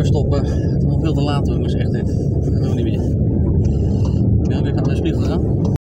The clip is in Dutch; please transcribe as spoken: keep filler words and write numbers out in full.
stoppen. Het is nog veel te laat hoor, maar is echt dit. Dat doen we niet meer. Ik ben weer naar de spiegel gegaan.